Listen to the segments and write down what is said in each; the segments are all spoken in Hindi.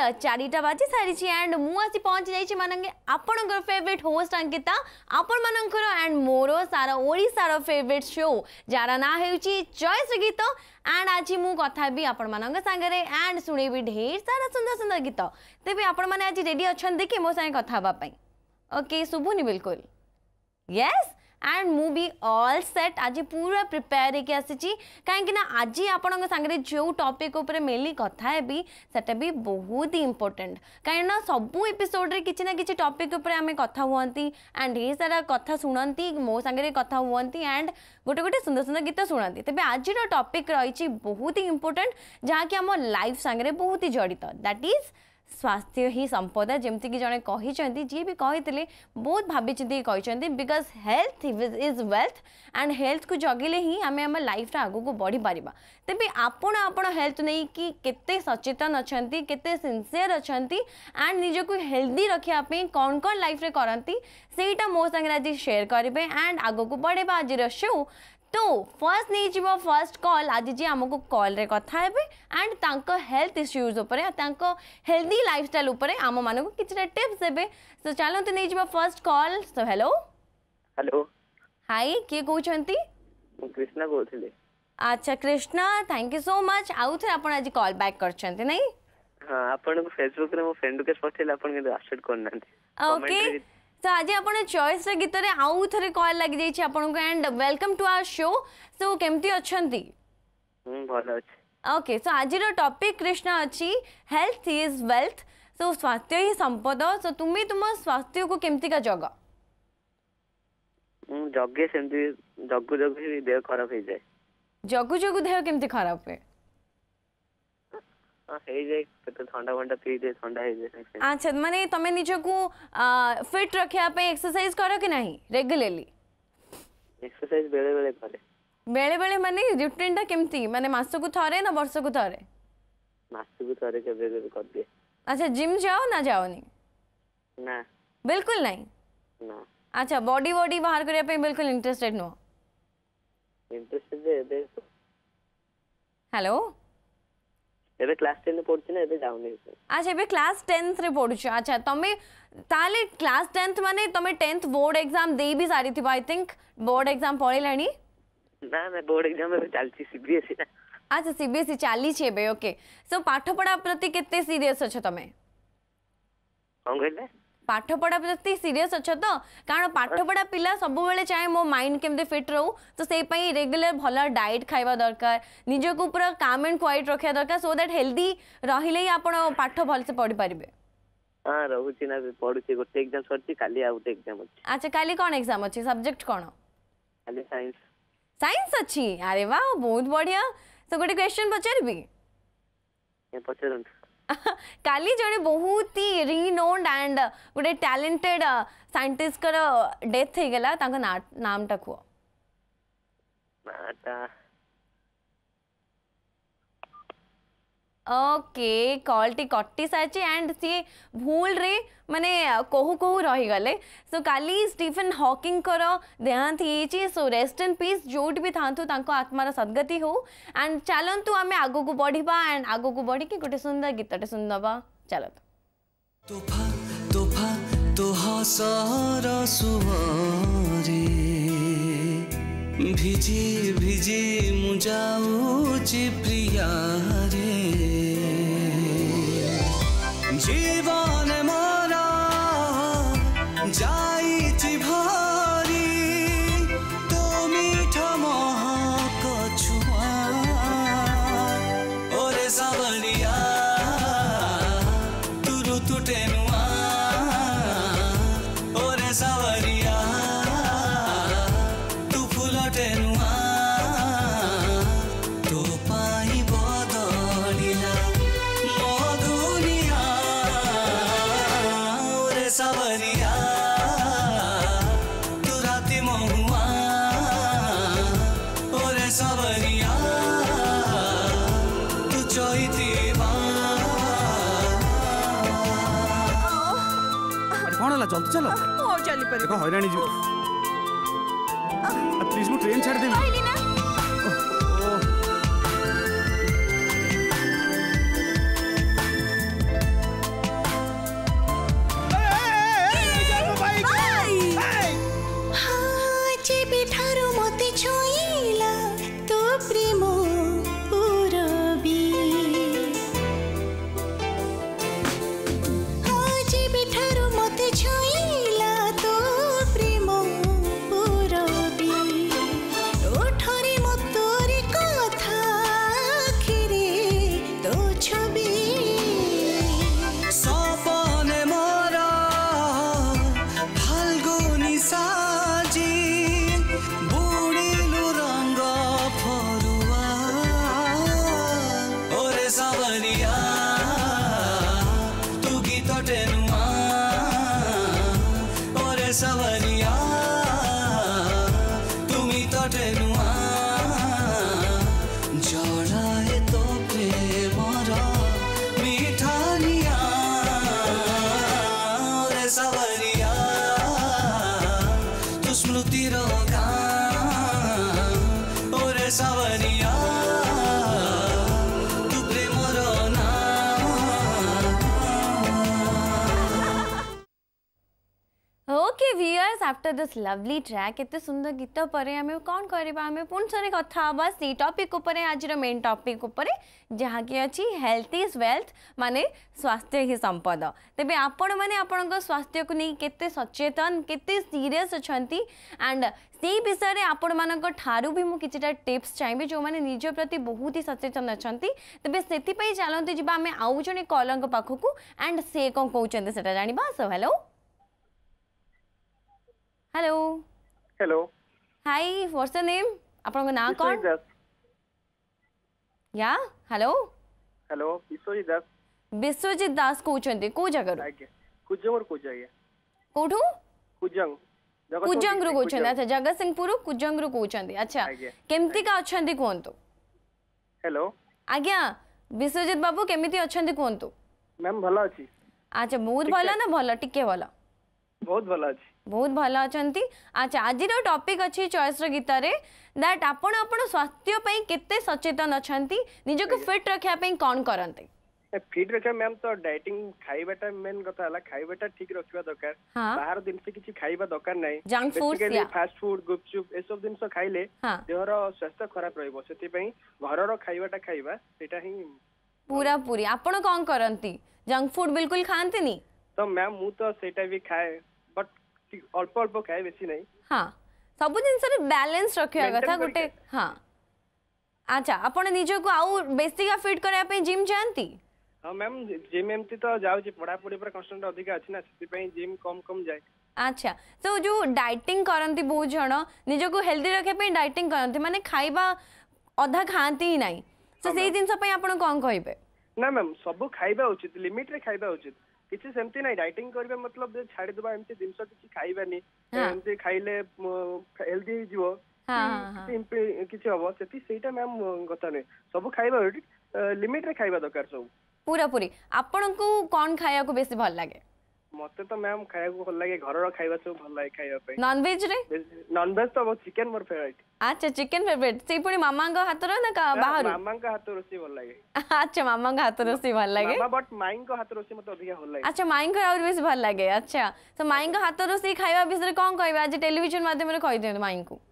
चारिटा बाजी सारी एंड मुझे पहुंची जाइए मानंगे आपनकर फेवरेट होस्ट अंकिता आपण मानकर एंड मोर सारा ओडिशार फेवरेट शो जार ना हेउची चॉइस गीत एंड आज मु कथा भी आपण मानंग संगरे एंड सुनेबी ढेर सारा सुंदर सुंदर गीत तेबे आपण माने आज रेडी अछन कि मो संगे कथा हबा पई ओके सुबुनी बिल्कुल यस एंड मु भी ऑल सेट आज पूरा प्रिपेयर होके आसी कहीं आज आपण सागरे जो टॉपिक ऊपर मेनली कथा है सेटा भी बहुत ही इंपोर्टेंट कहीं सबू एपिसोड रे किछि ना किछि टॉपिक ऊपर आमे कथा हुअंती एंड ढेर सारा कथा सुनंती मो सागरे कथा हुअंती एंड गोटे गोटे सुंदर सुंदर गीत सुनंती तेबे आज टॉपिक रही बहुत ही इंपोर्टेंट जहाँ कि आम लाइफ सागरे बहुत ही जड़ित दैट इज स्वास्थ्य ही संपदा जमती कि जड़े कही जी भी कही बहुत भावी चिंती because health is wealth and health को जगिले ही आम आम लाइफ आगू को बढ़ी पार तेज आपण हेल्थ नहीं कि केते सचेतन अच्छा केते सिंसियर अच्छा एंड निजक हेल्दी रखापी कौन कौन लाइफ रे करती सेटा मो संगे आज शेयर करेंगे एंड आगू को बढ़ेबा आज शो तो फर्स्ट नहीं जीव फर्स्ट कॉल आज जी आमको कॉल रे कथा हेबे एंड तांको हेल्थ इश्यूज उपरे तांको हेल्दी लाइफस्टाइल उपरे आम मानको किछटा टिप्स देबे तो चलंतु नहीं जीव first call so hello hello hi के कहउछंती कृष्णा कहउथिले अच्छा Krishna thank you so much आउ थे आपण आज कॉल बैक करछंती नहीं हां आपण को फेसबुक रे मो फ्रेंड के पठेले आपण के एक्सेप्ट करनांती ओके तो आज आपण चॉइस रे गीत रे आउ थरे कॉल लग जाई छी आपण को and welcome to our show so केमती अछंती भलो अछि ओके सो आज रो टॉपिक कृष्णा अछि हेल्थ इज वेल्थ सो स्वास्थ्य ही संपद सो तुम्ही तुम स्वास्थ्य को केमती का जग जगे सेमती जगु जगु ही देह खराब हो जाए जगु जगु देह केमती खराब है ठंडा वंडा पी दे ठंडा है जाए अच्छा माने तमे निजो को फिट रखिया पे एक्सरसाइज करो कि नहीं रेगुलरली एक्सरसाइज बेले बेले माने रूटीन टा केमती माने मास को थरे ना वर्ष को थरे मास को थरे केबे कर दिए अच्छा जिम जाओ ना जाओ नहीं ना बिल्कुल नहीं ना अच्छा बॉडी बॉडी बाहर करिया पे बिल्कुल इंटरेस्टेड नो इंटरेस्टेड दे हेलो एबे क्लास 10 में पढ़छि ना एबे जाउनी अच्छा एबे क्लास 10th रे पढ़ुछ अच्छा तमे ताले क्लास 10th माने तमे 10th बोर्ड एग्जाम दे भी सारी थी आई थिंक बोर्ड एग्जाम पढ़िलानी ना मैं बोर्ड एग्जाम में चलछि सीबीएसई ना अच्छा सीबीएसई चाली छे बे ओके सो पाठ पढ़ा प्रति केते सीरियस अछ तमे कोन कहले पाठ पढ़ा प्रति सीरियस अछ तो कारण पाठ पढ़ा पिला सब बेले चाहे मो माइंड केमते फिट रहू तो से पई रेगुलर भला डाइट खाइबा दरकार निज को पूरा काम एंड क्वाइट रखिया दरकार सो दैट हेल्दी रहिले ही आपण पाठ भल से पढ़ी परिबे हां रहूची ना पढ़ुची गोटे एग्जाम सरची काली आउट एग्जाम अछि अच्छा काली कोन एग्जाम अछि सब्जेक्ट कोन काली साइंस साइंस अछि अरे वाह बहुत बढ़िया तो गोटे क्वेश्चन पचारबी ए पचारन काली जड़े बहुत ही रिनोन्ड एंड गोटे टैलेंटेड साइंटिस्ट कर डेथ हो गला तांको नाम टा को ओके कॉल टी कट्टी साची एंड सी भूल रे माने कोहू कोहू रही गले सो काली स्टीफन हॉकिंग कर देहांत ही सो रेस्ट इन पीस जोट भी थांतु तांको आत्मार सद्गति हो एंड चलंतु आमे आगो को बढ़िबा एंड आगो को बढ़ी कि गोटे सुंदर गीतटे सुनबा चलत तोफा तोफा तो हसर सुवरे भिजी भिजी मुजाउची प्रिया रे जीवन मोरा जाइची भारी तो मीठा महक छुआ ओरे सावलिया तुरु तुटेनुआ ओरे सावलिया तू फुलटेनुआ तो पाई बदलिला मधुनिया ओरे सावलिया तू राती महुआ ओरे सावलिया तू चोइतीबा कौन है जल्दी चलो हो चली पर देखो हैरानी जी प्लीज मु ट्रेन छाड़ देबी कहली ना आफ्टर दिस लवली ट्रैक एते सुंदर गीत पर आम कौन करवा आम पुणी थे कथा से टॉपिक उपर आज मेन टॉपिक उपर जहाँ कि अच्छी हेल्थ इज वेल्थ माने स्वास्थ्य ही संपद तेबे आपण माने आपण स्वास्थ्य को नहीं केते सचेतन केते सीरियस अछंती एंड से विषय में आपण मानक ठारू भी मु किछटा टिप्स चाहिए जो माने निज प्रति बहुत ही सचेतन अछंती तेबे सेति पई चलंती जिबा आमे आउ जने कॉलर पाखकू एंड से कोन कहउचंते सेटा जानिबा so hello hello hello hi what's the name आपन ना कौन या हेलो हेलो विश्वजीत दास विश्वजीत दास कहउचंते को जगह आज्ञा कुजंग को जाइए कोठू कुजंग कुजंग रो कहउचंते अच्छा जगतसिंहपुर कुजंग रो कहउचंते अच्छा केमती का अछंती कोंतो हेलो आज्ञा विश्वजीत बाबू केमिति अछंती कोंतो मैम भला अछि अच्छा बहुत भला ना भला टिके भला बहुत भला अछि बहुत भल अछंती अच्छा आज टॉपिक अच्छी चॉइस रो गीत रे दैट आपण आपण स्वास्थ्य पई केते सचेतन अछंती निज को फिट रखिया पई कोन करंते फिट रखा मैम तो डाइटिंग खाइबाटा मेन कथा हला खाइबाटा ठीक रखिबा दरकार बाहर दिन से किछि खाइबा दरकार नै जंक फूड या फास्ट फूड गुपचुप ए सब दिन से खाइले देहर स्वास्थ्य खराब रहइबो सेति पई घर रो खाइबाटा खाइबा सेटा ही पूरा पूरी आपण कोन करंती जंक फूड बिल्कुल खांते नी तो मैम मु तो सेटा भी खाए बट अल्प अल्प खाए बेसी नहीं हां सब जिंस रे बैलेंस रखिया कथा गुटे हां अच्छा आपण निज को आउ बेसी का फिट करया पे जिम जानती हां मैम जिम एमती तो जाउ छी पढ़ा पढ़ी पर कांस्टेंट अधिक अछि ना सेति पे जिम कम कम जाए अच्छा तो जो डाइटिंग करंती बहुत जण निज को हेल्दी रखे पे डाइटिंग करंती माने खाइबा अधा खांती ही नाही तो सेही जिंस पे आपण कोन कहबे ना मैम सब खाइबा उचित लिमिट रे खाइबा उचित किसी सेमती नहीं डाइटिंग करबे मतलब छाड़ी देबा एमती दिन से किछि खाइबानी एमती खाइले हेल्दी जीवो किछि हबो सेति सेटा मैम गता नै सब खाइबा लिमिट रे खाइबा दरकार सब पूरा पूरी आपण को कोन खाया को बेसी भल लागे मते तो मैम खाया को भल लागे घर रो खाइबा सब भल लागे खाइबा पे नॉन वेज रे नॉन वेज तो चिकन मोर फेवरेट अच्छा चिकन फेवरेट से पुणी मामा का हाथ रो ना का बाहर मामा का हाथ रोसी भल लागे अच्छा मामा का हाथ रोसी भल लागे मामा बट माइन का हाथ रोसी मते अधिक भल लागे अच्छा माइन का और बेसी भल लागे अच्छा तो माइन का हाथ रोसी खाइबा बिसरे कोन कहबा आज टेलीविजन माध्यम रे कहि दियो माइन को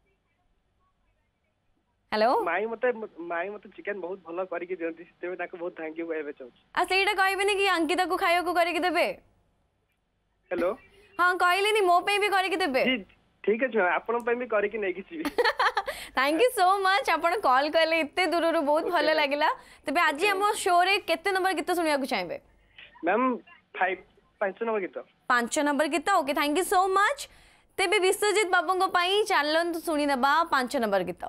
हेलो माई मते चिकन बहुत भलो करि के दियंती तेबे ताको बहुत थैंक यू कहबे चाहू आ सेटा कहबे कि अंकिता को खाइयो को करि के देबे हेलो हां कहले नी मो पे भी करि के देबे जी ठीक है आपण पे भी करि के नै किछि थैंक यू सो मच आपण कॉल करले इत्ते दूर रो बहुत भलो लागिला तबे आज हम शो रे केते नंबर गीत सुनिया को चाहबे मैम 5 नंबर गीत 5 नंबर गीत okay thank you so much तेबे विश्वजीत बाबू को पई चलन तो सुनी दबा 5 नंबर गीत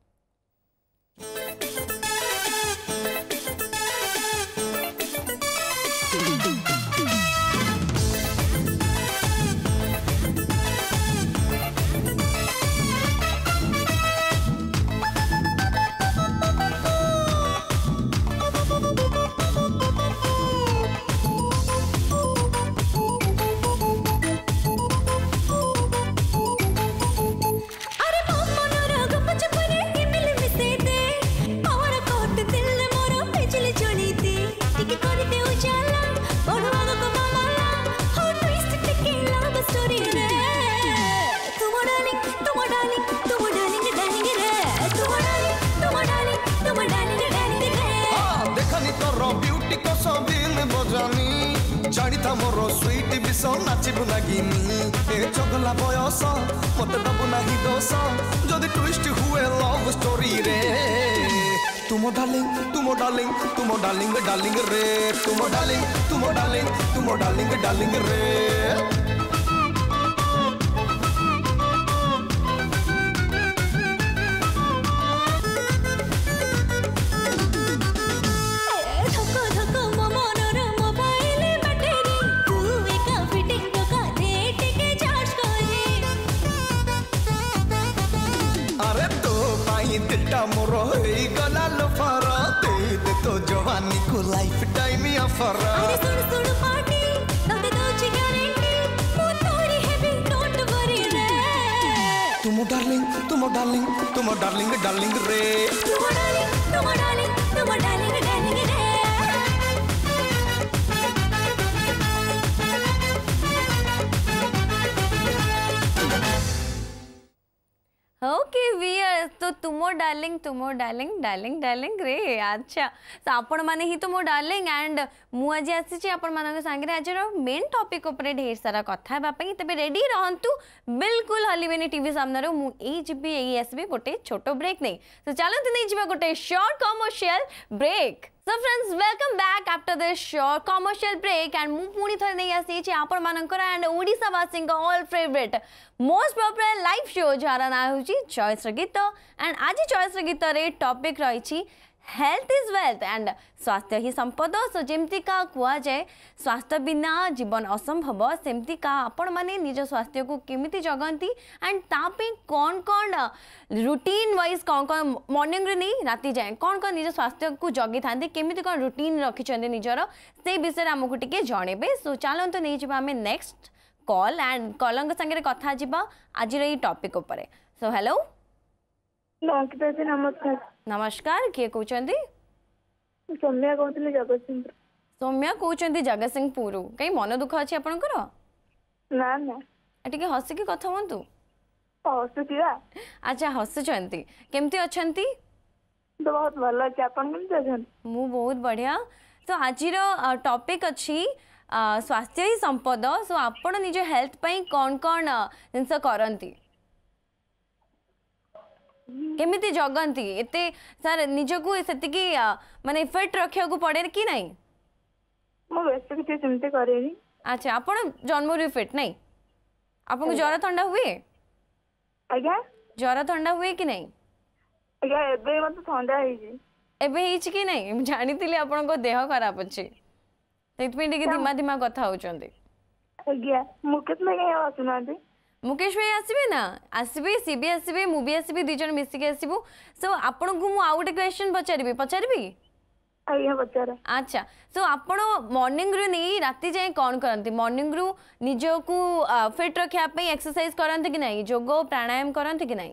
मोर स्वीट विष नाचबू नागिनी ए चगला बयस मत दबू नाही दोष जदि ट्विस्ट हुए लव स्टोरी रे तुम डार्लिंग डार्लिंग रे तुम डार्लिंग डार्लिंग रे मोर गला लफर दे तो जवानी को लाइफ टाइम ऑफर अरे सुन सुन पार्टी तोते दोची गारंटी मु तोरी हैवी डोंट वरी रे तुम डार्लिंग डार्लिंग रे तुम डार्लिंग डार्लिंग रे ओके वियर तो तुमो डार्लिंग डार्लिंग डार्लिंग रे अच्छा तो आपण माने ही तुमो डार्लिंग एंड मु आज आसी आपण मानक संगे आज मेन टॉपिक ऊपर ढेर सारा कथा हेबा पई तबे रेडी रहंतु बिल्कुल हलिबेनी टीवी सामने रो मु ए जीबी ए एसबी गोटे छोटो ब्रेक नहीं तो चलंतु नहीं जीवा गोटे short commercial break So friends, welcome back after this short commercial break and mu puni thare nei asi आपण मानकर and ओडिसा वासिंग all favorite most popular live show जरा ना होची चॉइस गीत and आज चॉइस गीत रे टॉपिक रही छी हेल्थ इज वेल्थ एंड स्वास्थ्य ही संपद सो जेमती का कुआ जाए स्वास्थ्य बिना जीवन असंभव सेमती का आपण माने निज स्वास्थ्य को केमिति जगंती एंड तापे कौन कौन रूटीन वाइज कौन कौन मॉर्निंग रे नहीं राती जाए कौन कौन निज स्वास्थ्य को जगी थांती केमिति कौन रूटीन रखी निजर से विषय आमको टिके जणेबे सो चलंतु नहीं जिबा हमें नेक्स्ट कॉल एंड कॉलंग संगे कथा जिबा आज रे टॉपिक ऊपर सो हेलो नमस्कार नमस्कार किए कहते सौम्या कहते जगतसिंहपुर सौम्या कहते जगतसिंहपुर कहीं मन दुख अच्छे आपंकर ना ना टिके हसिकी कथा हूँ हसुचिया अच्छा हसुंट केमती अच्छा तो बहुत भल अच्छे आपन केमती अच्छा मु बहुत बढ़िया तो आज टॉपिक अच्छी स्वास्थ्य ही संपद सो आपण निज हेल्थ पई कौन कौन जिनस करती केमिति जगंती एते सर निजको सेतिकी माने फिट रखिया को पड़े कि नहीं मो बेस्ट किछि चिंता करेनी अच्छा आपण जन्मरु फिट नहीं आपको ज्वर ठंडा हुए आज्ञा ज्वर ठंडा हुए कि नहीं आज्ञा एबे मत ठंडा हेजी एबे हेछि कि नहीं हम जानितिली आपण को देह खराब अछि तेतपे टिके धीमा धीमा कथा होचंदी आज्ञा मुकेश में के आसुनांती मुकेश भाई आसबे ना आसबे सी भी आसबे मु भी आसबे दुई जन मिसिके आसबु सो आपण को मु आउ गोटे क्वेश्चन पचारबी आज्ञा पचार अच्छा सो आपण मॉर्निंग रु नहीं राती जाए कौन करती मॉर्निंग रु निज को फिट रखा एक्सरसाइज करते कि नहीं योग प्राणायाम करते कि नहीं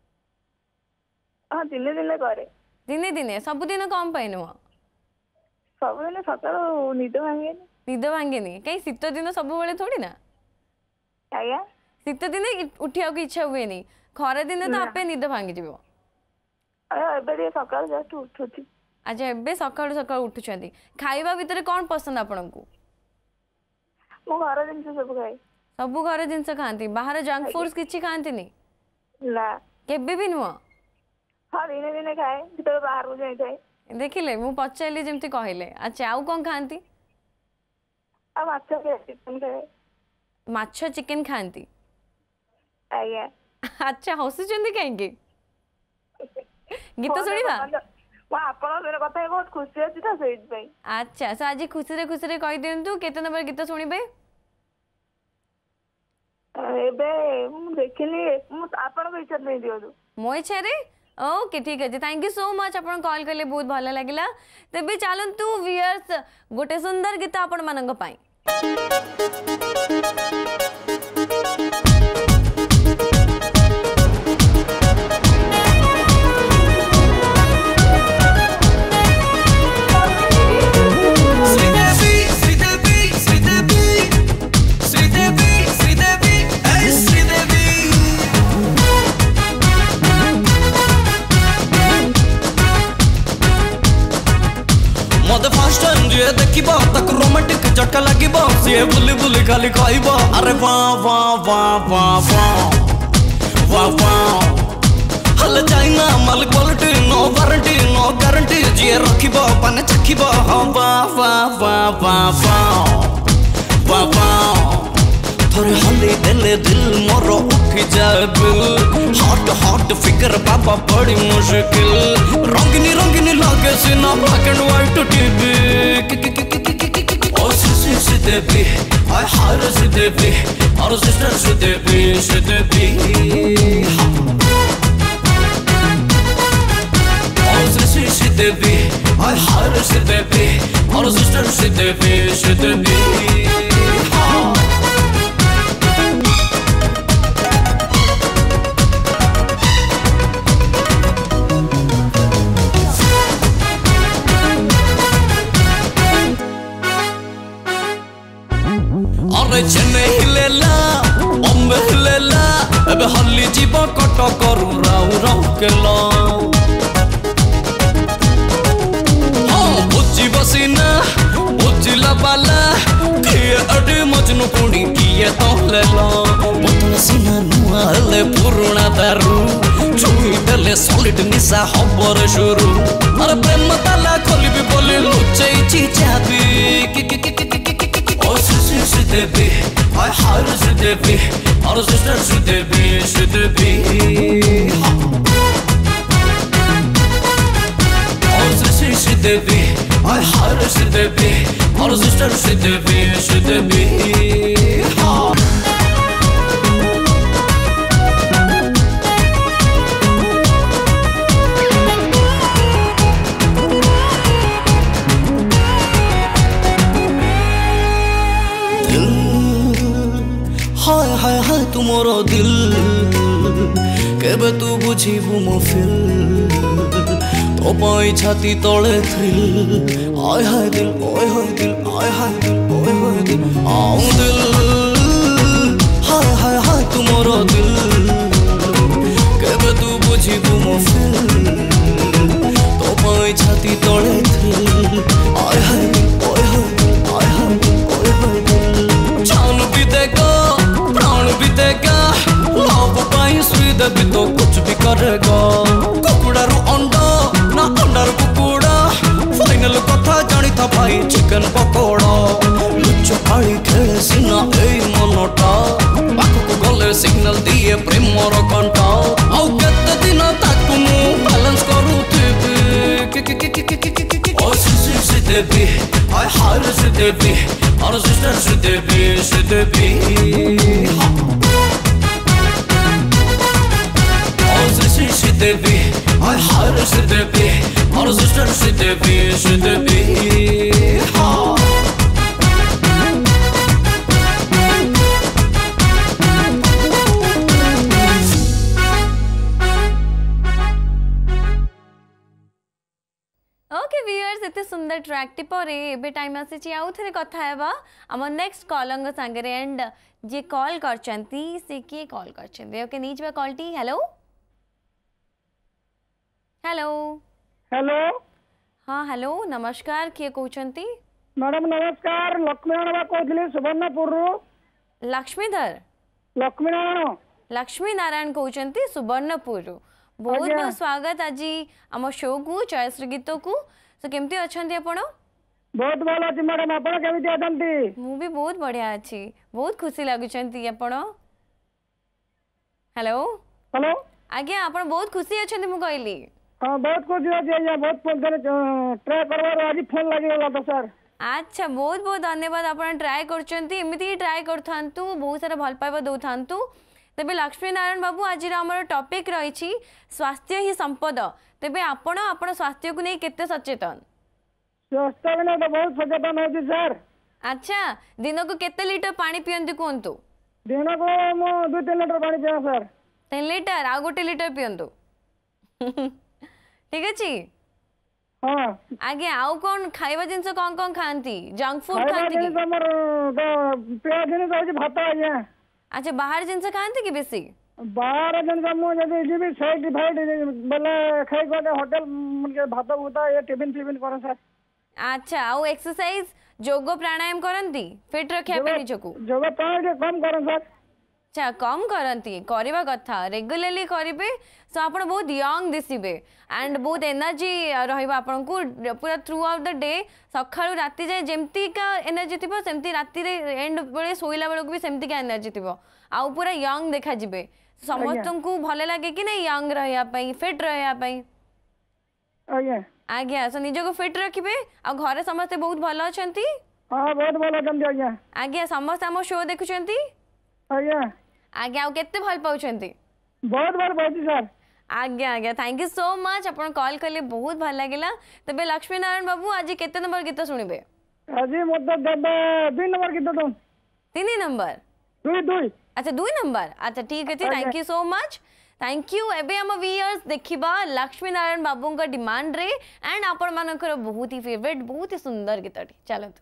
हाँ दिने दिने करे दिने दिने सबुदिन कम पाई नुह सबुदिन सकाळ निद भांगेनी कहीं शीत दिन सब बेले थोड़ी ना आज्ञा शीत दिने उठिया इच्छा हुए नहीं खरा दिन तो आपे निद भांगी जीव सकाळ जस्ट उठुची अच्छा एबे सकाळु सकाळु उठुछंती खाइबा भितर कौन पसंद आपन को मो घर जिंस सब खाए सब घर जिनस खाती बाहर जंक फूड्स किछि खाती नहीं ना केबे भी नुह हाँ दिने दिने खाए जिते बाहर को जाई थाए देखिले मु पचाइली जेमती कहले अच्छा आउ कौन खाती आ माछ खाए चिकन खाए माछ चिकन खाती आज्ञा अच्छा हसुचंदी कहीं गीत शुणा आपण कथा बहुत खुशी अच्छी तो से अच्छा सो आज खुशी खुशी कही दिंतु केते नंबर गीत शुणिबे एबे देखिनी आपण इच्छा नहीं दियो मो इच्छा रे ओके ठीक है थैंक यू सो मच आपण कॉल करले बहुत भल लगिला तेबे चलंतु व्यूअर्स गोटे सुंदर गीत आपण मानंग पाई रोमांटिक झटका लगे सी बुली बुली खाली खाइब अरे वाह वाह वाह वाह वाह वाह वाह हल चाइना माल quality no warranty no guarantee जी रखिब पाने चखिब हाँ वाह वाह वाह वाह वाह वाह वाह थोड़े हल्ली दिले दिल मोरो उठी जाए बिल हॉट हॉट फिकर बाबा बड़ी मुश्किल रंगनी रंगनी लागे सीना black and white TV Devi, I hire Devi, our sister Devi. Our sister Devi, I hire Devi, our sister Devi. Chennai हिलेला बम्बे हिलेला एबे हल्ली जीव कटकरू देले पुरुणा दारू छुई देले सॉलिड निशा हबर शुरू अरे प्रेम ताला खोलिबी बोली लुचैची चाबी ओ सी देवी आय हार सी देवी और सिस्टर सी देवी ओ सी देवी आय हार सी देवी और सिस्टर सी देवी हाँ हाय हाय हाय तुमरो दिल केबे तू बुझीबू मो फिल तो पाई छाती तले थ्रिल हाय हाय दिल ओए हाय दिल हाय हाय दिल ओए हाय दिल आओ दिल हाय हाय हाय तुमरो दिल केबे तू बुझीबू मो फिल तो पाई छाती तले थ्रिल हाय हाय दिल ओए हाय दिल हाय हाय दिल ओए हाय दिल जान भी देगा प्राण भी देगा लव पाई सुई देवी तो कुछ भी करेगा कुकुड़ा रू अंडा ना अंडा रू कुकुड़ा फाइनल कथा जानी था भाई चिकन पकोड़ा लुच्चा पाड़ी खेले सीना ए मनोटा पाखु को गले सिग्नल दिए प्रेम मोर कंटा आउ केते दिन ताकु मु बैलेंस करू थेबी ओ सी देवी आय हार सी देवी और सिस्टर सी देवी सी देवी आय हार सी देवी और सिस्टर सी देवी हाँ ओके व्यूअर्स एते सुंदर ट्रैक्टी परे एबे टाइम आसी आउ थरे कथा हेबा हम नेक्स्ट कॉलंग संगे एंड जे कॉल करचंती से के कॉल करचंती ओके नीच बे कॉलटी हेलो हेलो हेलो हाँ हेलो नमस्कार किए कहउचंती मैडम नमस्कार लक्ष्मीनारायण बा कहथिले सुवर्णपुर लक्ष्मीनारायण लक्ष्मी नारायण कहउचंती सुवर्णपुर बहुत बहुत स्वागत आज आम शो को चॉइस गीत को तो केमती अच्छंती आपण बहुत भल अछि मैडम आपण केमती अछंती मु भी बहुत बढ़िया अछि बहुत खुशी लागुचंती आपण हेलो हेलो आज्ञा आपण बहुत खुशी अछंती मु कहली हां बहुत खुशी अछि आज्ञा बहुत ट्राई करबार आज फोन लागि गेला तो सर अच्छा बहुत बहुत धन्यवाद आपण ट्राई करचंती एमिति ही ट्राई करथांतु बहुत सारा भल पाइबा दउथांतु तेबे लक्ष्मी नारायण बाबू आज आमर टॉपिक रही स्वास्थ्य ही संपद तेबे आपण आपण स्वास्थ्य को नहीं केते सचेतन स्वास्थ्य को तो बहुत सचेतन होती सर अच्छा दिन को केते लीटर पानी पियंती कोंतु दिन को मो 2-3 लीटर पानी पिया सर 3 लीटर आ गोटे लीटर पियंतु ठीक अछि हां आगे आउ कोन खाइबा जिंस कोन खांती जंक फूड खांती कि हमर पेट दिन होची भात आज्ञा अच्छा बाहर जिंस खांती कि बेसी बाहर जिंस मो जदी जीबी साइड बले खाइ को होटल मन के भात बुता ये टिफिन कर सर अच्छा आउ एक्सरसाइज योग प्राणायाम करंती फिट रखिया पे निजको योग प्राणायाम कम करन सर अच्छा कम करंती करबा कथा रेगुलरली करिवे सो आपण बहुत यंग दिसिबे एंड बहुत एनर्जी रहइबा आपण को पूरा थ्रू आउट द डे सखाळु राती जाय जेमती का एनर्जी थिबो सेमती राती रे एंड बेले सोइला बेले को भी सेमती का एनर्जी थिबो आ पूरा यंग देखा जिबे समस्त को भले लागे कि नहीं यंग रहया पई फिट रहया पई आज्ञा आज्ञा सो निजो को फिट रखिबे आ घरे समस्त बहुत भलो अछंती हां बहुत भलो अछंती आज्ञा आज्ञा समस्त हम शो देखुचंती आज्ञा आज्ञा आ केते भल पाउचंती बहुत भल पाउची सर आज्ञा आज्ञा थैंक यू सो मच अपन कॉल करले बहुत भल लागला तबे लक्ष्मी नारायण बाबू आज केते नंबर गीत सुनिबे आज मत देबे 2 नंबर गीत दो 3 नंबर 2 अच्छा 2 नंबर अच्छा ठीक अछि thank you so much thank you एबे हम व्यूअर्स देखिबा लक्ष्मी नारायण बाबू का डिमांड रे एंड आपण मानकर बहुत ही फेवरेट बहुत ही सुंदर गीतटी चलो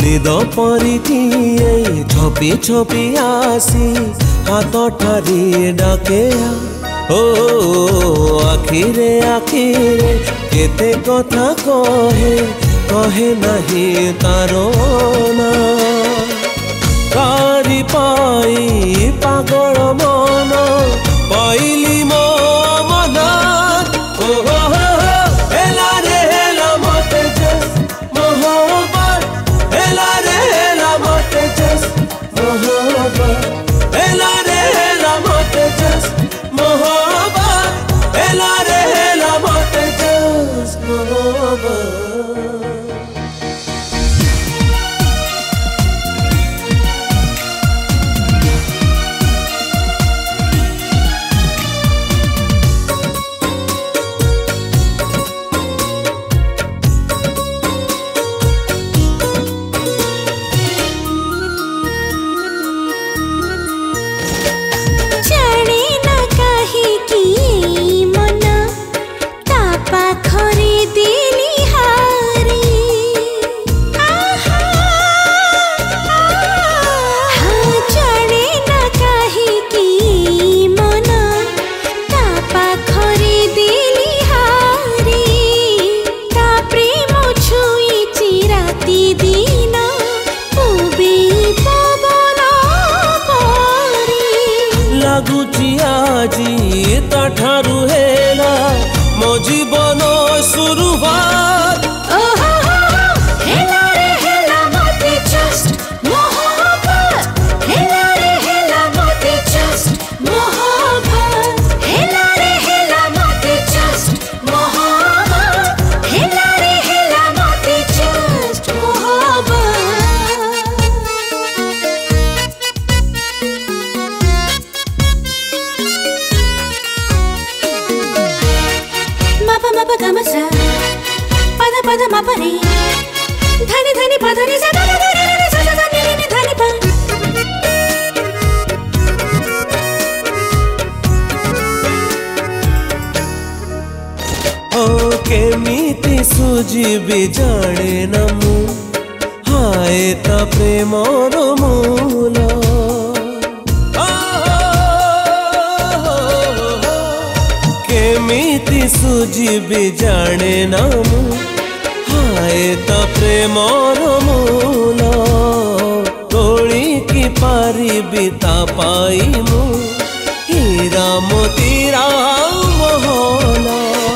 निद परिकिए छपी छपी आसी हाथ ठारी डाके ओ आखिरे आखिरे केते कथा कहे कहे नहीं तारो ना तारी पाई पागल मन पाइली मो मना ओ हो हो हेला रे हेला मते जस मोहब्बत हेला रे हेला मते जस मोहब्बत हेला रे हेला मते जस मोहब्बत हेला रे हेला मते जस मोहब्बत ठारू हेला मो जीवन शुरुआत हेला रे हेला मते जस्ट मोहब्बत हेला रे हेला मते जस्ट मोहब्बत हेला रे हेला मते जस्ट मोहब्बत हेला रे हेला मते जस्ट मोहब्बत mapa gamasa pada pada mapa ni dhani dhani pada ni sa sa sa sa sa ni dhani pa ओ केमिति सुजीबी जाने न मु हाय ता प्रेमर मूल केमिति सुजीबी जाने न मु हाय ता प्रेमर मूल तोड़ी की पारिबी ता पाई मु हीरा मोतीरा मोहला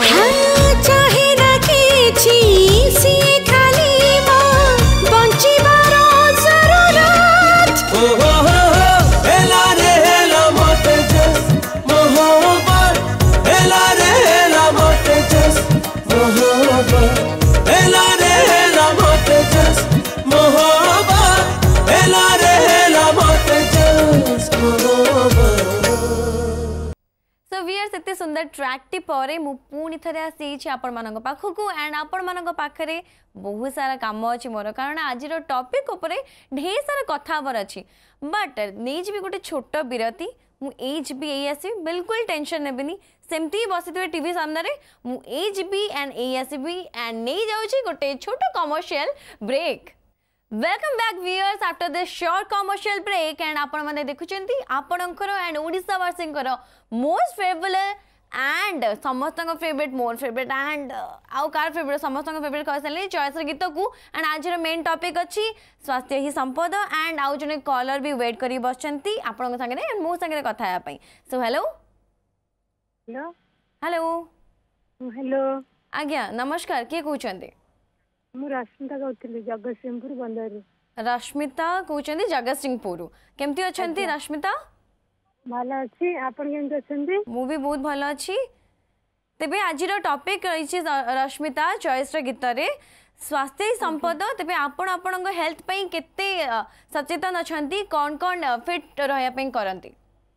एते सुंदर ट्रैक टी परे मु पुणी थरे आसी आपण मानक पाखकु एंड आपण मानक पाखरे बहुत सारा काम अछि मोर कारण आज रो टॉपिक ऊपर ढेर सारा कथा बर अछि बट नेज भी गोटे छोट विरति मु एज भी एई आसी बिल्कुल टेंशन नेबिनी सेमती बसितबे टीवी सामने रे मु एज भी एंड एई आसी भी एंड नै जाउची गोटे छोट commercial break. Welcome back viewers after this short commercial break and आपण माने देखुचंती आपणकर एंड ओडिसा वासिंकर मोस्ट फेवरेट एंड समस्त फेवरेट मोर फेवरेट एंड आउ कार फेवरेट समस्त फेवरेट कह सारे चॉइस गीत को एंड आज मेन टॉपिक अच्छी स्वास्थ्य ही संपद एंड आउ जने कॉलर भी वेट करी बसचंती आपन संगे एंड मो संगे कथा या पई so hello hello hello hello आज्ञा नमस्कार के कहउचंती मु रश्मिता कहउतली जगतसिंहपुर बंदर रश्मिता कहउचंती जगतसिंहपुर केमती अछंती रश्मिता भल अच्छी आपण केमती अछंती मु भी बहुत भल अच्छी तेबे आज टॉपिक रही रश्मिता चॉइस गीत रे स्वास्थ्य ही संपद तेबे आपण आपण हेल्थ पई केते सचेतन अछंती कौन कौन फिट रहया पई करंती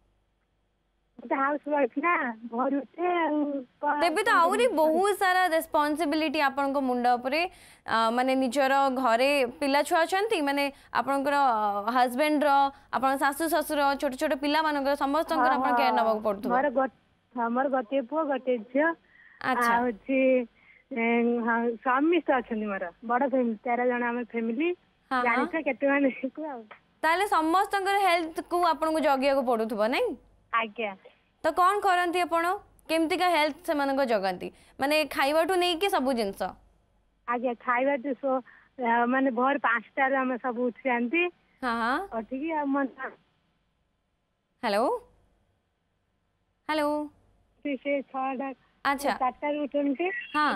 हाउस वाइफ ना घर उठे तेबे तो आउरी बहुत सारा रिस्पांसिबिलिटी आपन को मुंडा उपरे माने निजर घरे पिला छुआ छंती माने आपन को हस्बैंड रो आपन सासु ससुर छोट छोट पिला मानकर समस्त आपन केयर नबक पड़थु हमर गते पो गते झियो अच्छा होची स्वामी तो अछंती मोर बड़ फैमिली 13 जण हम फैमिली हाँ जानिछ केते माने को आ ताले समस्तंकर हेल्थ को आपन को जगिया को पड़ुथबो नै आज्ञा तो कौन करंती आपण केमती का हेल्थ से मन को जगंती माने खाइबाटू नै कि सब जिंस आज्ञा खाइबा तो सो माने भोर 5 टा रे हम सब उठ जानती हां हां और ठीक है मन हेलो हेलो से 6 टा अच्छा 4 टा उठन के हां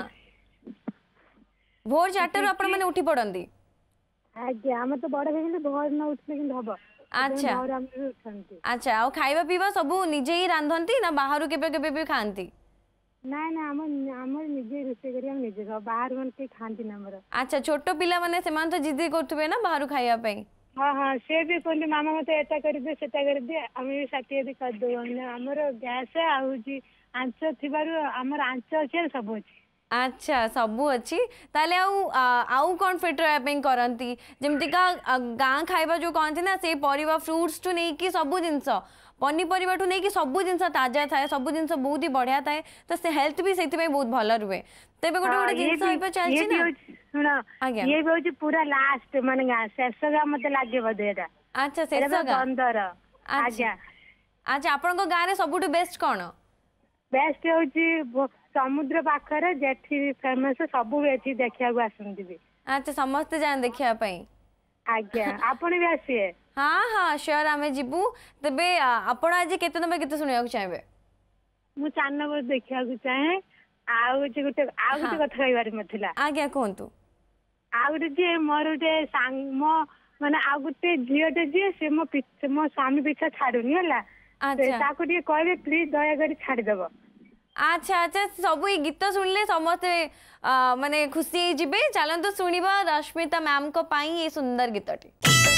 भोर 4 टा आपण माने उठी पड़ंती आज्ञा हम तो बड़ फैमिली भोर न उठले कि हबो अच्छा भोर हम उठंती अच्छा और खाइबा पीबा सब निजे ही रांधंती ना बाहर केबे केबे भी खांती ना ना हम निजे रोषे करी हम निजे खाओ बाहर मन के खांती ना हमर अच्छा छोटो पिला माने सेमान तो जिद्दी करथुबे ना बाहर खाइया पई हाँ हाँ से भी कहते मामा मत एटा कर दे सेटा कर दे आम भी षाठी भी कर दो हमर गैस आउची आंच थिबारु हमर आंच अछि सब अछि अच्छा सबू अच्छी ताले आउ कौन फिट रहा करती जमती का गाँ खाइबा जो कहते ना से परिवा फ्रूट्स टू नहीं कि सबू जिनस पनीपरिया ठू नहीं कि सबू जिनस ताजा थाए सबू जिनस बहुत ही बढ़िया थाए तो से हेल्थ भी सेति बहुत भल रुहे तो गोटे गोटे जिनस होइबा चलछि ना सुन आज्ञा ये भी होची पूरा लास्ट माने शेष गा मते लागे बदे एटा अच्छा शेष गा 15 आज्ञा अच्छा आपन को गाँ रे सबुटू बेस्ट कोन बेस्ट होची समुद्र पाखरे जेठी फेमस सब एठी देखिया को आसंती भी अच्छा समस्त जान देखिया पई आज्ञा आपण भी आसीए हाँ हाँ श्योर आमे जिबू तबे आपण आज केते नबे केते सुनिया को चाहबे मु 4 नंबर देखिया को चाहे गोटे कथा कहबार मथिला आज्ञा कोंतु जे मोर गोटे सांग मो माने आ गोटे झियोटे जे से मो स्वामी पीछा छाडुनी हला अच्छा ताको टे कहबे प्लीज दया करी छाडी देबो अच्छा अच्छा सब ये गीत सुनले समस्ते माने खुशी जिबे चलंतु सुनिबा रश्मिता मैम को पाई ये सुंदर गीतटी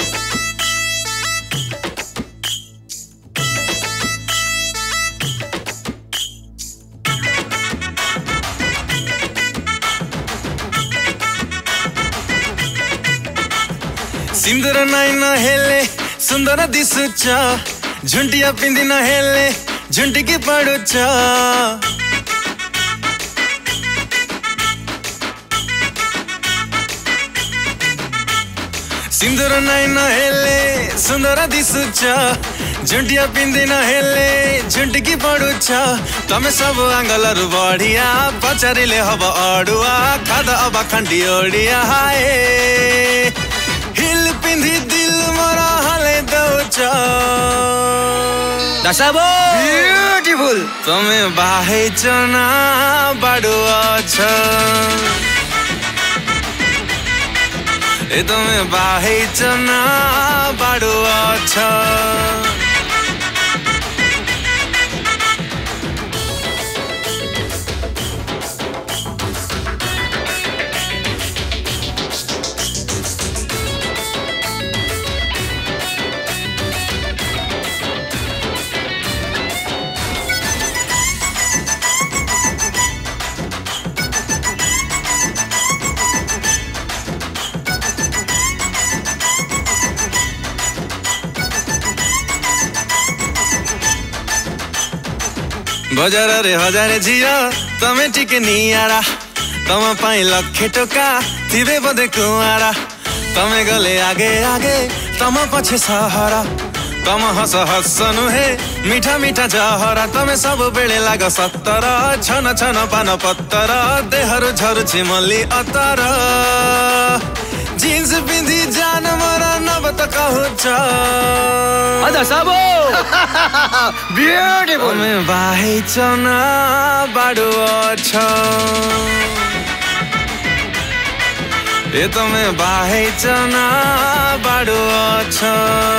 सिंदूर नाई न हेले सुंदर दिसुचा झुंटिया पिंदी न हेले झुंटी की पड़ुचा सिंदूर नाई न हेले सुंदर दिसुचा झुंटिया पिंदी न हेले झुंटी की पड़ुचा तमे सब आंगल रु बढ़िया पचारिले हब अड़ुआ खादा अबा खंडी ओडिया हाय हिल पिंधी दिल मोरा हले दौचा दसाबो ब्यूटीफुल तमे बाहे चना बाडुआ छ ए तमे बाहे चना बाडुआ छ बजार रे हजारे झिया तमे टिके नियारा तम पाई लखे टोका थिबे बदे कुआरा तमे गले आगे आगे तम पछे सहारा तम हस हस नुहे मीठा मीठा जहरा तमे सब बेले लाग सत्तर छन छन पान पत्तर देहरु झरुछि मल्ली अतर जीन्स पिंधी जान मोरा नबत कहूच अदा सबो ब्यूटीफुल मैं बाहे चना बाडुआ छ ए तमे बाहे चना बाडुआ छ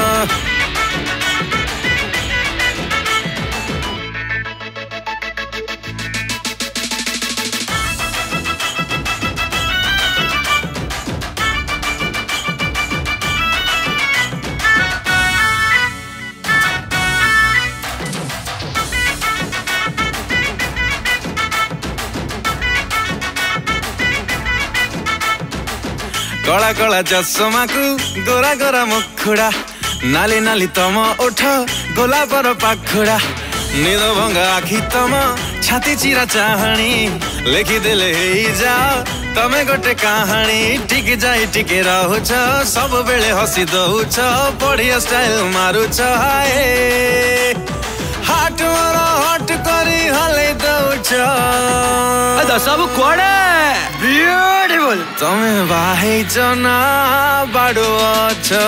कला कला चश्मा को गोरा गोरा मुखुड़ा नाली नाली तम उठ गोला पर पाखुड़ा निद भंगा आखि तम छाती चिरा चाहनी लेखी देले जा तमे गोटे कहानी टिके जाई टिके रहुछ सब बेले हसी दउछ बढ़िया स्टाइल मारुछ हाय हाट मोर हट करी हले दउछ सब कोड़े ब्यूटीफुल तमे बाहे जना बाडो छ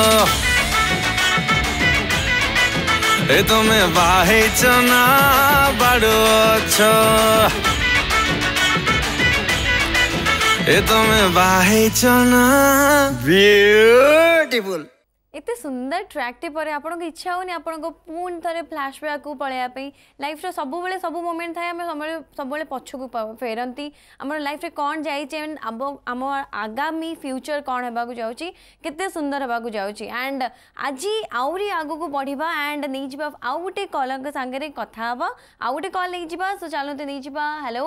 ए तमे बाहे जना बाडो छ ए तमे बाहे जना ब्यूटीफुल एते सुंदर ट्रैक्ट पर आपन को इच्छा होनी आपन को पूर्ण थरे फ्लैशबैक को पळया पे लाइफ रो सब बेले सब मोमेंट थाय हम सब बेले पछ को फेरंती हमर लाइफ रे कोन जाई चे अब हम आगामी फ्यूचर कोन हेबा को जाउची केते सुंदर हेबा को जाउची एंड आजी आउरी आगो को बढ़िबा एंड नै जिबा आउ गुटे कॉलर के संगे रे कथा हबा आउ गुटे कॉल नै जिबा सो चलते नै जिबा हेलो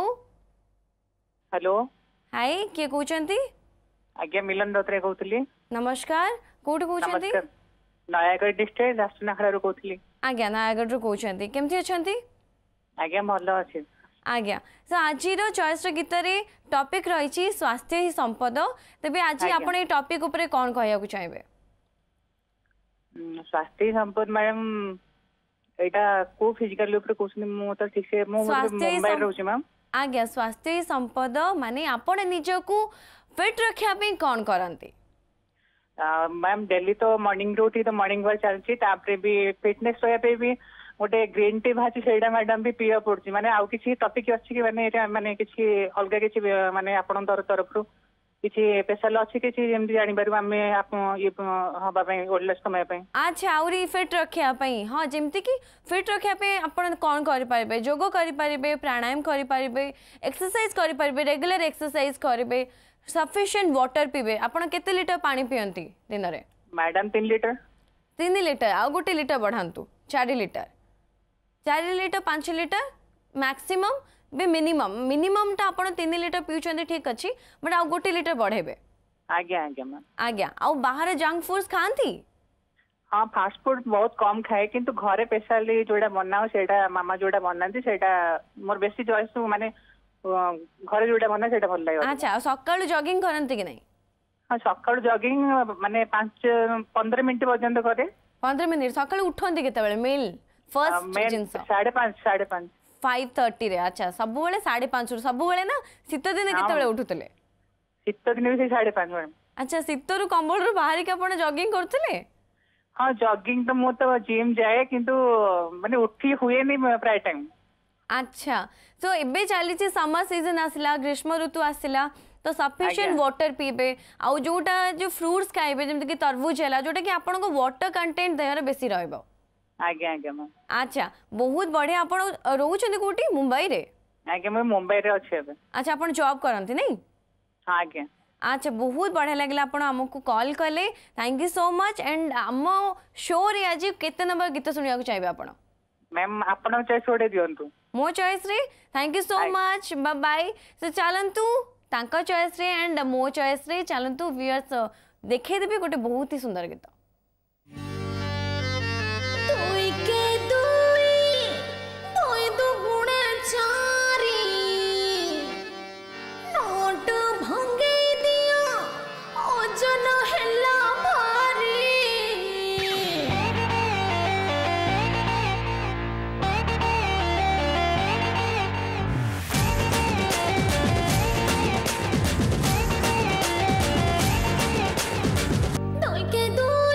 हेलो हाय के कहउचंती आज्ञा मिलन दत्रे कहउतली नमस्कार कोठे कहउचंती नयागढ़ डिस्ट्रिक्ट राष्ट्रनाखड़ा रो कहउतली आज्ञा नयागढ़ रो कहउचंती केमथि अछंती आज्ञा भलो अछि आज्ञा सो आज चॉइस गीत रे टॉपिक रही स्वास्थ्य ही संपद तेबे आज आपण ए टॉपिक ऊपर कोन कहया को चाहेबे स्वास्थ्य संपद मैडम एटा को फिजिकल ऊपर क्वेश्चन मो तो ठीक से मो मुंबई रहउछि मैम आज्ञा स्वास्थ्य ही संपद माने आपण निज को फिट रखिया पे कोन करंती मैम डेली तो मॉर्निंग रो उठी तो मॉर्निंग वॉक चलची तापरे भी फिटनेस होया पे भी गोटे ग्रीन टी भाजी सेडा मैडम भी पिया पड़ची माने आउ किछि टॉपिक अछि कि माने एटा माने किछि अलगा किछि माने आपन तरफ रु किछि स्पेशल अछि किछि जेमति जानि बारू हमें आप ये हबा पे ओल्ड समय पे अच्छा आउरी फिट रखिया पे हां जेमति कि फिट रखिया पे आपण कोन करि पारिबे योगा करि पारिबे प्राणायाम करि पारिबे एक्सरसाइज करि पारिबे रेगुलर एक्सरसाइज करिबे सफिशिएंट वाटर पीबे आपण केते लीटर पानी पियंती दिन रे मैडम 3 लीटर आ गोटे लीटर बढ़ांतु 4 लीटर 5 लीटर मैक्सिमम बे मिनिमम ता आपण 3 लीटर पिउचंती ठीक अछि बट आ गोटे लीटर बढ़ेबे आज्ञा आज्ञा मैम आज्ञा आ बाहर जंक फूड्स खांती हां फास्ट फूड बहुत कम खाए किंतु घरे स्पेशली जोडा बनाओ सेटा मामा जोडा बनांती सेटा मोर बेसी चॉइस माने घरे जोडा बना सेटा भल लागो अच्छा सकाळ जॉगिंग करंती कि नै हां सकाळ जॉगिंग माने 15 मिनिट पर्यंत करे 15 मिनिट सकाळ उठंती केते बेले मेल फर्स्ट जिंस 5:30 5:30 रे अच्छा सब बेले 5:30 सब बेले ना शीत दिन केते बेले उठुतले शीत दिन भी 5:30 मैम अच्छा शीत रु कंबल रु बाहर के आपण जॉगिंग करथले हां जॉगिंग तो मो तो जिम जाए किंतु माने उठी हुए नहीं प्राय टाइम अच्छा तो एबे चली समर सीजन आसला ग्रीष्म ऋतु आसला तो सफिशिएंट वाटर पीबे आउ जोटा जो फ्रूट्स खाइबे जेमति कि तरबूज हैला जोटा कि आपण को वाटर कंटेंट देहर बेसी रहबो आज्ञा आज्ञा मैम अच्छा बहुत बढ़िया आपण रहउ छथि कोठी मुंबई रे आज्ञा मैं मुंबई रे अछि अबे अच्छा आपण जॉब करंती नै हां आज्ञा अच्छा बहुत बढ़िया लागला आपण हमको कॉल करले thank you so much and हम शो रे आज केते नंबर गीत सुनिया को चाहबे आपण मैम आपण चॉइस छोड़े दियंतु मो चॉइस रे thank you so much bye bye so चलंतु तांका चॉइस रे एंड मो चॉइस रे चलंतु व्यूअर्स देखे देबे गोटे बहुत ही सुंदर गीत तोई के दुई तोई दु गुणे चारी नोट भंगे दिया ओजन हेला भारी तोई के दुई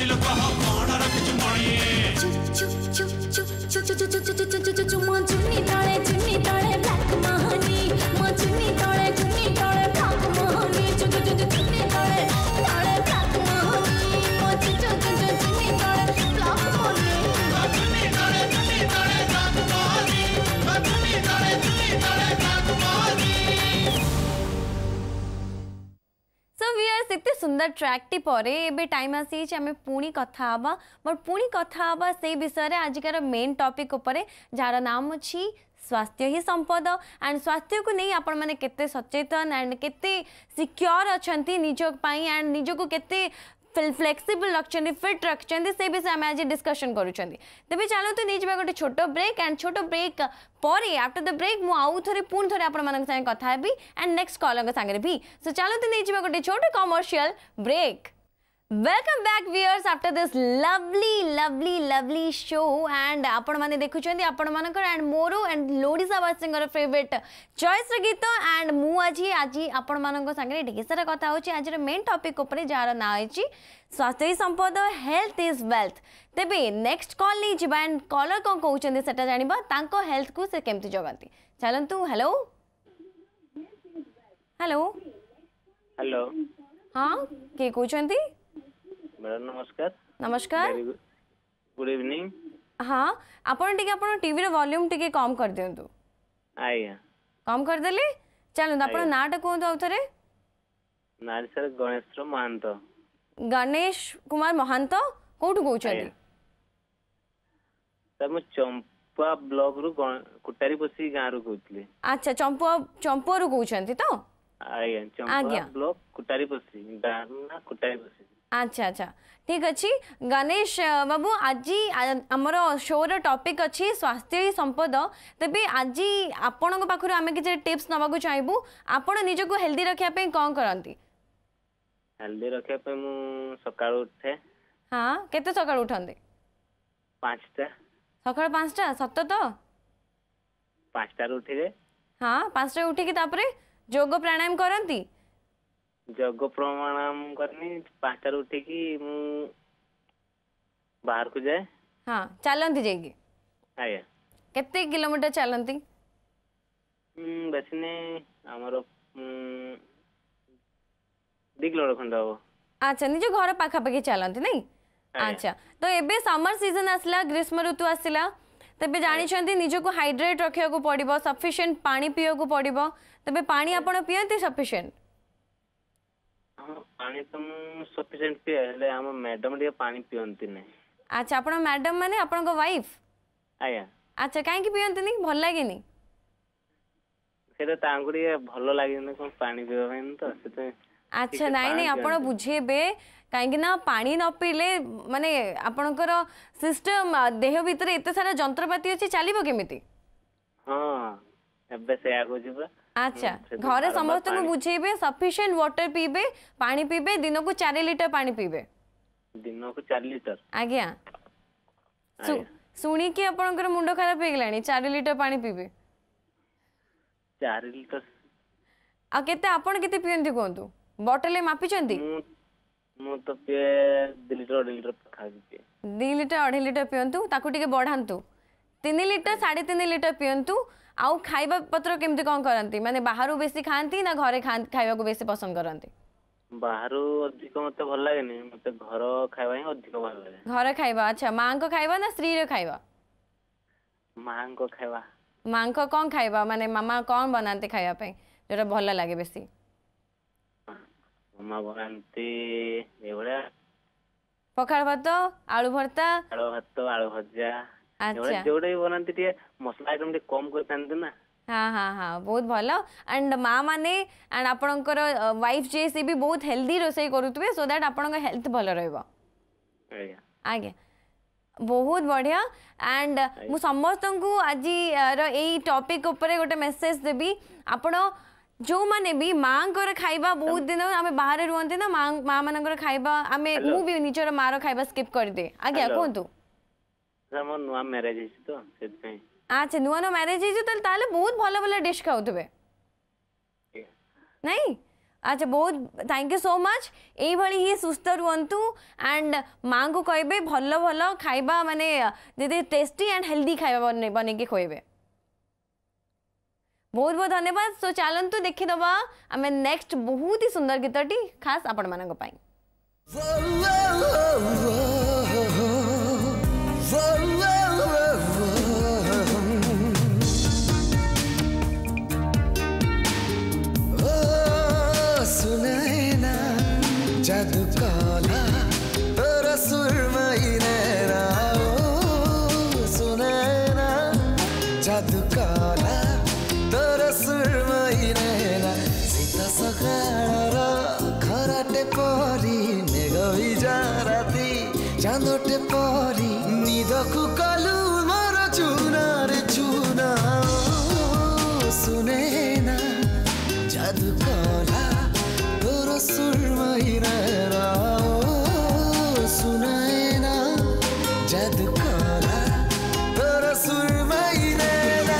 चुन्नी ताले ब्लैक महानी मां चुन्नी ताले ब्लैक महानी चुन्नी ताले ब्लैक महानी मां चुन्नी ताले ब्लैक महानी चुन्नी ताले ब्लैक महानी चुन्नी ताले ब्लैक महानी। सो व्यूअर्स इतने सुंदर ट्रैक टी परे एबे टाइम आसी आम पुणी कथा हवा बट पुणी कथा हवा से विषय आजिकार मेन टॉपिक उपरे जार नाम अच्छी स्वास्थ्य ही संपद एंड स्वास्थ्य को नहीं आपण माने केते सचेतन एंड केते सिक्योर अछंती निज पाई एंड निज को केते फ्लेक्सिबल रखछंती फिट रखछंती से विषय आम आज डिस्कशन करूछंती। तेबे चलो तो नहीं गोटे छोटो ब्रेक एंड छोटो ब्रेक पर आफ्टर द ब्रेक मु आउ थरे पुणी थरे आपण मानक संगे कथा हेबी एंड नेक्स्ट कॉलर संगे भी। सो चलो तो नहीं गोटे छोटो commercial break. Welcome back viewers after this lovely show and आपण माने देखुछंती आपण मानकर एंड मोरो एंड लोडिसावासींगर फेवरेट चॉइस गीत एंड मु आज आपण मानक संगे ढेर सारा कथा होची। आज मेन टॉपिक ऊपर जार ना होची स्वास्थ्य ही संपद हेल्थ इज वेल्थ। तेबे नेक्स्ट कॉल नहीं जिबा एंड कॉलर कोन कहउछंती सेटा जानिबा तांको हेल्थ को से केमती जगंती। चलंतु हेलो हेलो हेलो हां के कहउछंती? मैडम नमस्कार। नमस्कार गुड इवनिंग। हाँ आपण टिके आपण टीवी रो वॉल्यूम टिके कम कर दियंतु। आया कम कर देले चलो आपण नाटा कोन तो थरे नारी सर गणेश महंत। गणेश कुमार महंत कोठु कहउछंती? सर मु चंपा ब्लॉक रु कुटारी बसी गां रु कहउतली। अच्छा चंपा रु कहउछंती तो? आया चंपा ब्लॉक कुटारी बसी गां ना कुटारी बसी। अच्छा अच्छा ठीक अच्छी गणेश बाबू आज आमर शोर टॉपिक अच्छी स्वास्थ्य ही संपद। तेबे आज आपण पाखु आम कि टिप्स नवा चाहबू आपण निज को हेल्दी रखा कौन करती? हेल्दी रखा मु सकाळ उठे। हाँ केते सकाळ उठंदे? 5टा सकाळ 5टा सत तो 5टा उठिले। हाँ 5टा उठिकी तापरे योग प्राणायाम करती? योग प्राणायाम करनी 5टा उठिकी मु बाहर को जाए। हाँ चलती जाइए आया केते किलोमीटर चलती? बेसी ने हमर 2 किलोमीटर खंड हो। अच्छा निज घर पाखापाखि चलती नहीं? अच्छा तो एबे समर सीजन आसला ग्रीष्म ऋतु आसला तेबे जानी निज को हाइड्रेट रखा को पड़ो सफिशिएंट पानी पीवा को पड़ो तेबे पानी आपण पियंती सफिशिएंट? पानी तो सफिशिएंट पिए ले हम मैडम दिया पानी पियंती नहीं। अच्छा आपण मैडम माने आपण को वाइफ? आया अच्छा काहे की पियंती नहीं भल लागेनी? सेटा तांगु दिया भल लागेनी कोन पानी पियो में तो सेते। अच्छा नहीं नहीं आपण बुझेबे काहे ना पानी न पीले माने आपणकर सिस्टम देह भीतर एते सारा जंत्रपाती अछि चलीबो केमिति? हां एबे से आगो जिबा। अच्छा घरे समस्त को बुझेबे सफिशिएंट वाटर पीबे पानी पीबे दिन को 4 लीटर पानी पीबे। दिन को 4 लीटर? आज्ञा सुनी कि आपनकर मुंडो खराब हो गलानी 4 लीटर पानी पीबे। 4 लीटर आ केते आपण केते पियंती कोंतु बोतल मापी चंती? मु तो पिए 2 लीटर 2.5 लीटर खाबी। 2 लीटर 2.5 लीटर पियंतु ताकू टिके बढ़ांतु 3 लीटर 3.5 लीटर पियंतु। आउ खाइबा पत्र केमती कौन करती माने बाहर बेसी खाती ना घरे खाइबा को बेसी पसंद करती? बाहर अधिक मते भल लागेनी मते घर खाइबा ही अधिक भल लागे। घर खाइबा अच्छा मां को खाइबा ना स्त्री रे खाइबा? मां को खाइबा। मां को कौन खाइबा माने मामा कौन बनाते खाइबा पे जोरा भल लागे बेसी? मामा बनाती एवढा पखाल भात आलू भरता आलू भजा। अच्छा जोड़े बनाती टे मसला आइटम टे कम कर थांते ना। हाँ हाँ हाँ बहुत भल एंड माँ माने एंड आपणकर वाइफ जे सी भी बहुत हेल्दी रोसई करुतबे सो दैट आपणक हेल्थ भल रहइबो। आगे बहुत बढ़िया एंड मु समस्त को आज यही टॉपिक ऊपर गोटे मेसेज देबी आपण जो माने भी माँ को खाइबा बहुत दिन आम बाहर रुहते ना माँ मान खाइबा आम मु भी निजर माँ खाइबा स्किप कर दे। आज्ञा कहतु नुआ मैरिज तो से अच्छा नुआ मैरिज ताले बहुत भल भल डिश खाऊे नहीं अच्छा बहुत थैंक यू सो मच यही भली ही सुस्थ रुहंतु एंड माँ को कहबे भल भल खाइबा माने दीदी टेस्टी एंड हेल्दी खाइबा बने के खोइबे बहुत बहुत धन्यवाद सो चलतु देखीदबा आम नेक्स्ट बहुत ही सुंदर गीतटी खास आपण मानक पाई सुनैना जादू काला तोरा सुरमई नैना सुनैना जादू काला तोरा सुरमई नैना सीता सकाळर खराटे परी मेघ विजा राती चांदोटे परी निदकु कलु मोर चुना रे चुना सुनैना जादू काला तोरा सुरमई नैना सुनैना जादू काला तोरा सुरमई नैना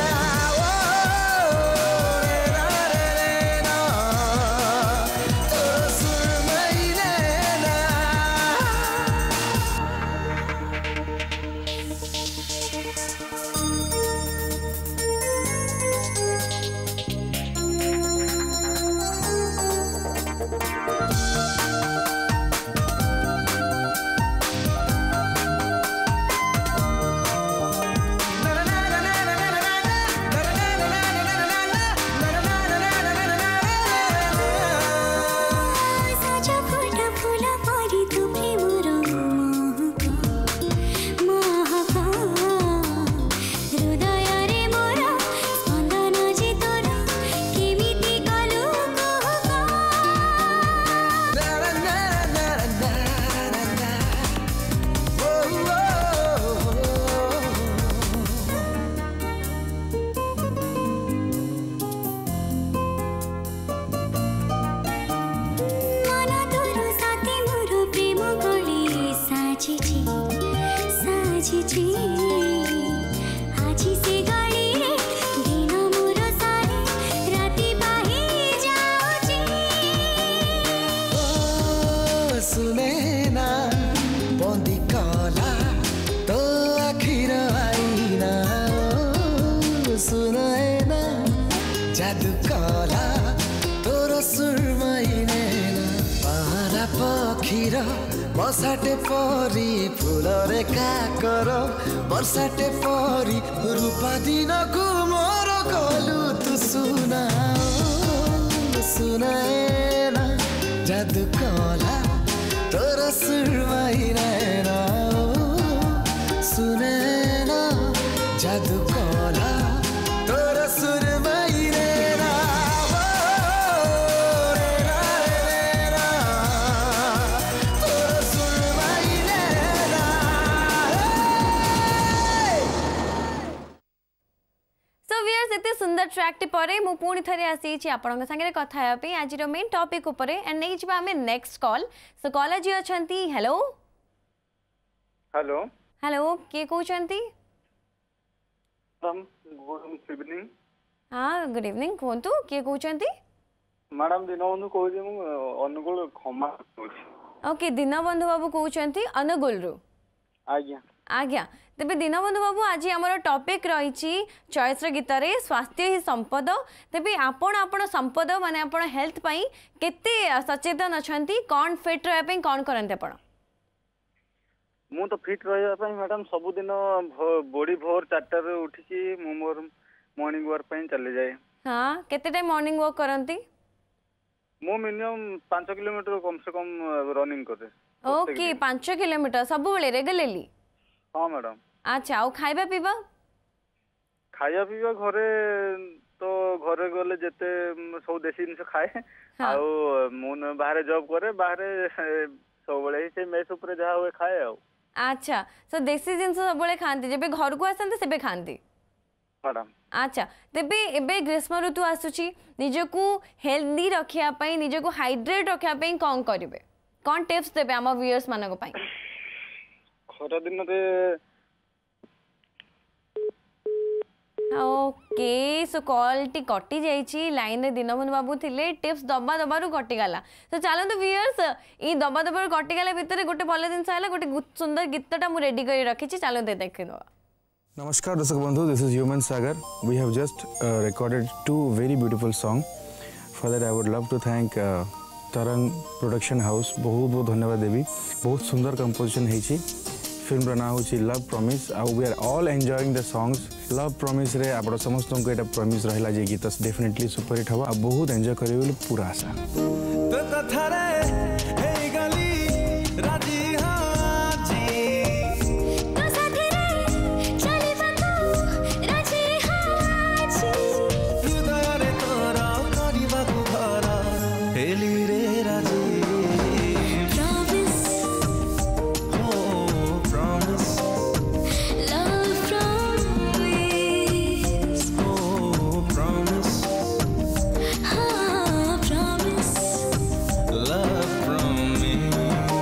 जादू काला तोर सुरमई नैना पारा पक्षीर बसाटे परी फूलरे काकर बर्षाटे परी रूपा दिन को मोर कलु तु सुना सुनैना जादू काला तोर सुरमई नैना सुनैना जादू काला तोर सुरमई नैना सुंदर ट्रैक परे मु पुणी थरे आसी आपन संगे कथा हेपी आज मेन टॉपिक ऊपर एंड नहीं जिबा हमें नेक्स्ट कॉल सो कॉल जी अछंती हेलो हेलो हेलो के कहउछंती गुड इवनिंग हां गुड इवनिंग कोंतु के कहउछंती मैडम दिनबंधु कहउछि मु अनुगुल खमा कहउछि ओके दिनबंधु बाबू कहउछंती अनुगुल रु आज्ञा आज्ञा तेबे दीनबंधु बाबू आज आमर टॉपिक रही चॉइस गीत रे स्वास्थ्य ही संपद तेबे आपण संपद माने आपण हेल्थ पई केते सचेतन अछंती कोन फिट रहय पई कोन करंते आपण मु तो फिट रहय पई मैडम सब दिन बॉडी भोर 4टा रे उठी छी मु मोर मॉर्निंग वॉक पई चले जाय हां केते टाइम मॉर्निंग वॉक करंती मु मिनिमम 5 किलोमीटर कम से कम रनिंग करे ओके 5 किलोमीटर सब बेले रेगुलरली हां मैडम अच्छा और खाइबा पीबा घरे तो घरे गले जेते सब देसी जिनस खाए आउ मु बाहर जॉब करे बाहर सब बेले से मेस ऊपर जा हुए खाए आउ अच्छा सो देसी जिनस सब बेले खांती जेबे घर को आसंते सेबे खांती मैडम अच्छा तेबे एबे ग्रीष्म ऋतु आसुची निजको हेल्दी रखिया पई निजको हाइड्रेट रखिया पई कोन करिवे कोन टिप्स देबे हम व्यूअर्स मानको पई खरा दिन रे ओके सो कॉल टी कटि जाइए लाइन रे दीनबंधु बाबू थिले टिप्स दबा दबारू कटिगला तो चलते व्यूअर्स ये दबा दबारू कटिगला भितर गोटे भल जिनस है गोटे सुंदर गीतटा मुझे रेडी कर रखी चलते देखिदेवा नमस्कार दर्शक बंधु this is Humane Sagar we have just recorded 2 very beautiful song for that I would love to thank Tarang production house बहुत बहुत धन्यवाद देवी बहुत सुंदर कंपोजिशन है फिल्म ना हूँ लव प्रॉमिस आउ we are all enjoying the songs love promise रे आप समस्त को एटा प्रॉमिस रहिला जे गीत डेफिनेटली सुपर हिट हवा बहुत एंजॉय करिवे बोले पूरा आशा तो कथा रे हे गली राजी हां जी तो साथी रे चली बाकू राजी हां जी हृदय रे तोरा करिबा को घर हेली रे राजी प्रॉमिस ओ प्रॉमिस लव प्रॉमिस ओ प्रॉमिस हाँ promise love promise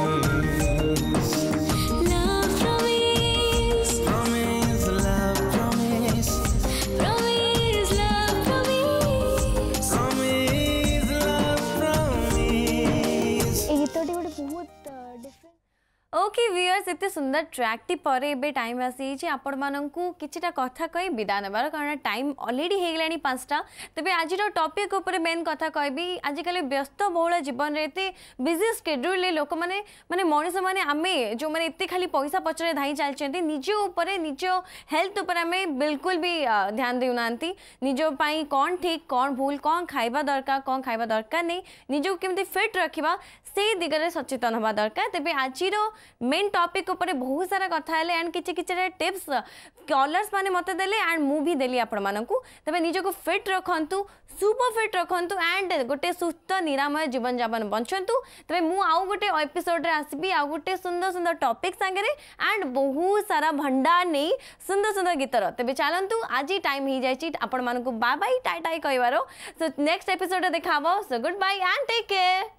love promise promise love promise promise love promise promise love promise ए गीतटी गोटे बहुत डिफरेंट ओके व्यूअर्स इतने सुंदर ट्रैक टी पर एबे टाइम आसी आपण मानकू किछिटा कथा कहि विदा नेबार कारण टाइम ऑलरेडी हे गेलानी 5टा तबे आज टॉपिक ऊपर मेन कथा कहबी आजिकल व्यस्त बहुल जीवन रे एते बिजी स्केड्यूल ले लोक माने माने मनीष माने आमे जो माने एते खाली पैसा पचरे धाई चलचंती निज ऊपर निज हेल्थ ऊपर आमे बिल्कुल भी ध्यान देउनांती निज पई कोन ठीक कोन भूल कोन खाइबा दरकार नहीं निज केमते फिट रखिबा से दिगरे सचेतन हवा दरकार तेबे आजिर मेन टॉपिक ऊपर बहुत सारा कथा है एंड किछि टिप्स कॉलर्स माने मते देले एंड मु भी देली आपण मानकू तबे निज को फिट रखंतु सुपर फिट रखंतु एंड गोटे सुस्थ निरामय जीवन यापन बंचंतु तबे मु आउ गोटे एपिसोड रे आसीबी आउ गोटे सुंदर सुंदर टॉपिक संगे एंड बहुत सारा भंडार नहीं सुंदर सुंदर गीतर तबे चलंतु आज टाइम ही जाइछि आपण मानकू बाय बाय टाटा कहवारो सो नेक्स्ट एपिसोड रे देखाबो so goodbye and take care.